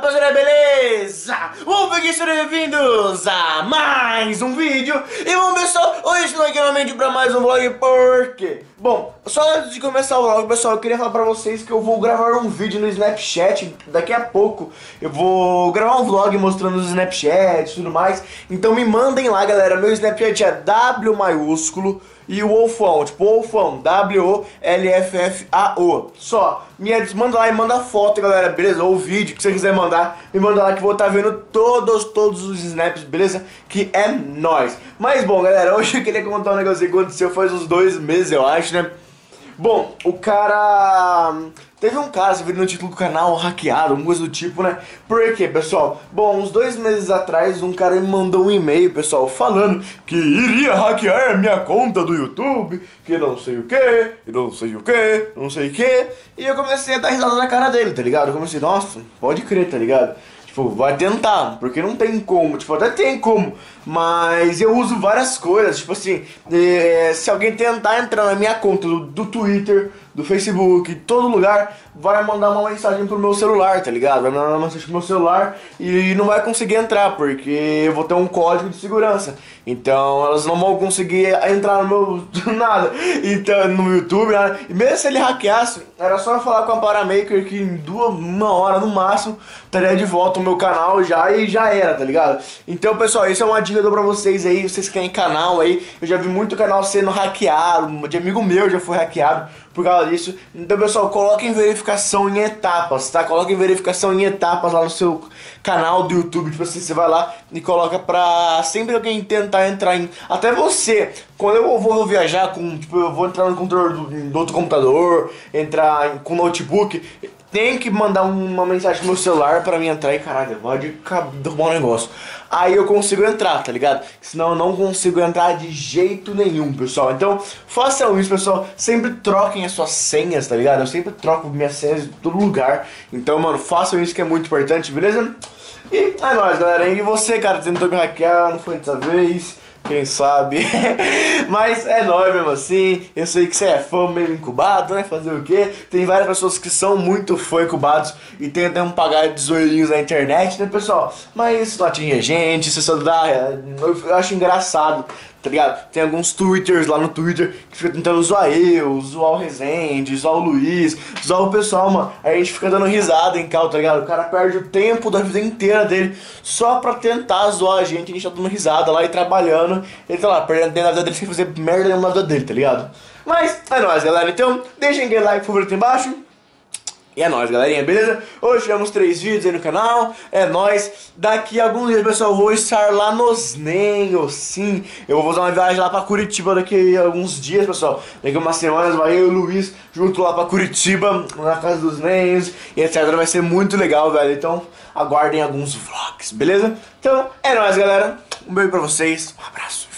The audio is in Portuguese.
rapaziada, beleza? Bom, aqui sejam bem-vindos a mais um vídeo. E bom, pessoal, hoje estou aqui novamente para mais um vlog. Por quê? Bom, só antes de começar o vlog, pessoal, eu queria falar pra vocês que eu vou gravar um vídeo no Snapchat. Daqui a pouco eu vou gravar um vlog mostrando os Snapchats e tudo mais. Então me mandem lá, galera. Meu Snapchat é W maiúsculo e o Wolfão, tipo Wolfão, W-O-L-F-F-A-O. Só, manda lá e manda foto, galera, beleza? Ou vídeo que você quiser mandar, me manda lá que eu vou estar vendo todos os snaps, beleza? Que é nóis. Mas bom, galera, hoje eu queria contar um negócio que aconteceu faz uns 2 meses, eu acho, né? Bom, o cara... Teve um caso, viu no título do canal, hackeado, alguma coisa do tipo, né? Por quê, pessoal? Bom, uns 2 meses atrás, um cara me mandou um e-mail, pessoal, falando que iria hackear a minha conta do YouTube, que não sei o que, não sei o que, não sei o que. E eu comecei a dar risada na cara dele, tá ligado? Eu comecei, nossa, pode crer, tá ligado? Tipo, vai tentar, porque não tem como, tipo, até tem como, mas eu uso várias coisas, tipo assim, se alguém tentar entrar na minha conta do Twitter, do Facebook, todo lugar, vai mandar uma mensagem pro meu celular, tá ligado? Vai mandar uma mensagem pro meu celular e não vai conseguir entrar, porque eu vou ter um código de segurança. Então elas não vão conseguir entrar no meu nada, então, no YouTube, né? E mesmo se ele hackeasse, era só eu falar com a Paramaker que em 1 hora no máximo estaria de volta o meu canal já e já era, tá ligado? Então, pessoal, isso é uma dica que eu dou pra vocês aí, vocês que têm canal aí. Eu já vi muito canal sendo hackeado, de amigo meu já foi hackeado por causa disso. Então, pessoal, coloquem verificação em etapas, tá? Coloquem verificação em etapas lá no seu canal do YouTube. Tipo assim, você vai lá e coloca pra sempre alguém tentar entrar em... Até você, quando eu vou viajar com... Tipo, eu vou entrar no controle do outro computador, entrar com notebook... Tem que mandar uma mensagem no meu celular pra mim entrar e caralho, pode derrubar um negócio. Aí eu consigo entrar, tá ligado? Senão eu não consigo entrar de jeito nenhum, pessoal. Então façam isso, pessoal. Sempre troquem as suas senhas, tá ligado? Eu sempre troco minhas senhas de todo lugar. Então, mano, façam isso que é muito importante, beleza? E é nóis, galera. E você, cara, tentou me hackear, não foi dessa vez. Quem sabe? Mas é nóis mesmo assim. Eu sei que você é fã meio incubado, né? Fazer o quê? Tem várias pessoas que são muito fã incubados e tentam pagar de zoeirinhos na internet, né, pessoal? Mas isso não atinge a gente, isso só dá... Eu acho engraçado, tá ligado? Tem alguns twitters lá no Twitter que ficam tentando zoar eu, zoar o Rezende, zoar o Luiz, zoar o pessoal, mano. Aí a gente fica dando risada em cal, tá ligado? O cara perde o tempo da vida inteira dele só pra tentar zoar a gente tá dando risada lá e trabalhando. Ele tá lá, perdendo tempo na vida dele sem fazer merda nenhuma na vida dele, tá ligado? Mas é nóis, galera. Então, deixem aquele like favorito aí embaixo. E é nóis, galerinha, beleza? Hoje tivemos 3 vídeos aí no canal, é nóis. Daqui a alguns dias, pessoal, eu vou estar lá nos Nenhos, sim. Eu vou fazer uma viagem lá pra Curitiba daqui a alguns dias, pessoal. Daqui a umas semanas vai eu e o Luiz junto lá pra Curitiba, na casa dos Nenhos, e etc. Vai ser muito legal, velho. Então, aguardem alguns vlogs, beleza? Então, é nóis, galera. Um beijo pra vocês, um abraço.